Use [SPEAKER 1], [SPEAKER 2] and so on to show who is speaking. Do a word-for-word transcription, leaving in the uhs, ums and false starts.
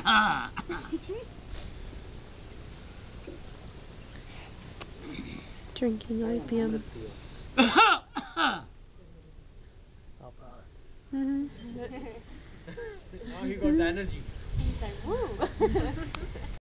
[SPEAKER 1] He's drinking opium. Mm-hmm.
[SPEAKER 2] Now he got the energy.
[SPEAKER 3] He's like, woo!